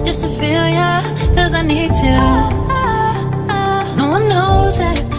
just to feel ya, cause I need to. No one knows it,